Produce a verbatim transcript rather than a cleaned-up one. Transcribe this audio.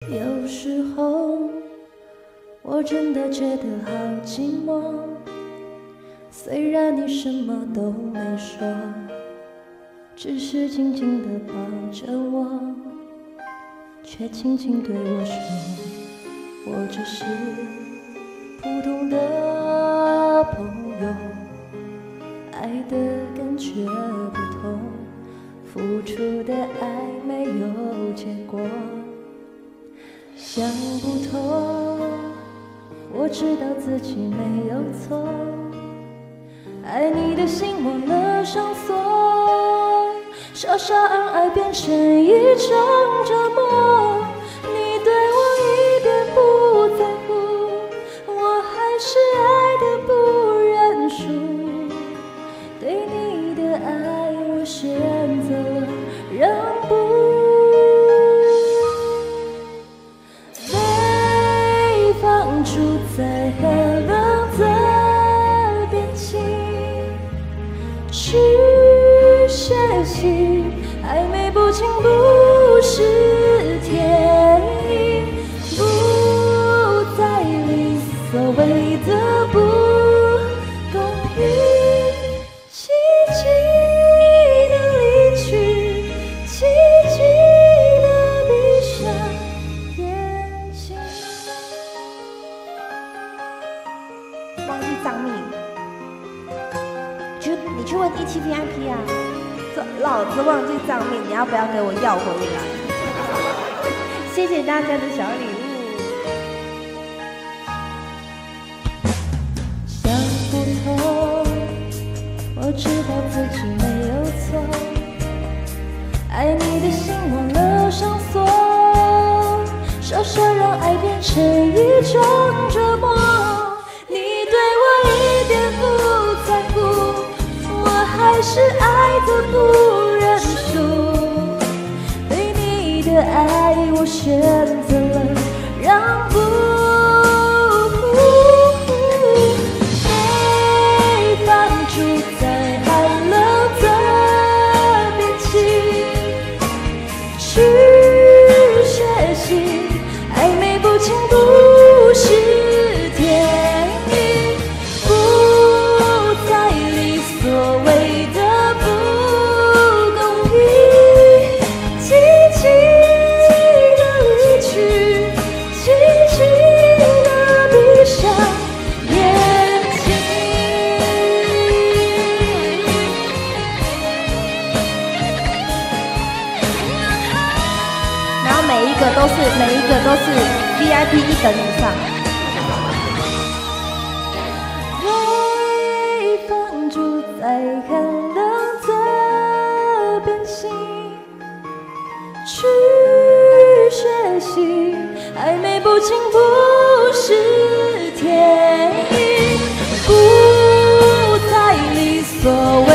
有时候我真的觉得好寂寞，虽然你什么都没说，只是紧紧地抱着我，却轻轻对我说，我只是普通的朋友，爱的感觉不同，付出的爱没有结果，想不通，我知道自己没有错，爱你的心忘了上锁，傻傻让爱变成一种折磨，你对我一点不在乎，我还是爱的不认输，对你的爱我选择了让步。北方住在寒冷的边境，去学习暧昧不清不是天意，不再理所谓的不公平，寂静的离去，寂静的闭上眼睛。 忘记账密，就你去问 E 七 V I P 啊。老子忘记账密，你要不要给我要回来？谢谢大家的小礼物。 想不通，我知道自己没有错，爱你的心忘了上锁，傻傻让爱变成一种折磨，你对我一点不在乎，我还是爱的不认输，对你的爱我选择了让步。北方住在寒冷的边境，去学习暧昧不清不是天意，不再理所谓的不公平，寂静的离去，寂静的闭上眼睛。 然后每一个都是每一个都是 V I P 一等以上。 北方住在寒冷的边境，去学习暧昧不清不是天意，不再理所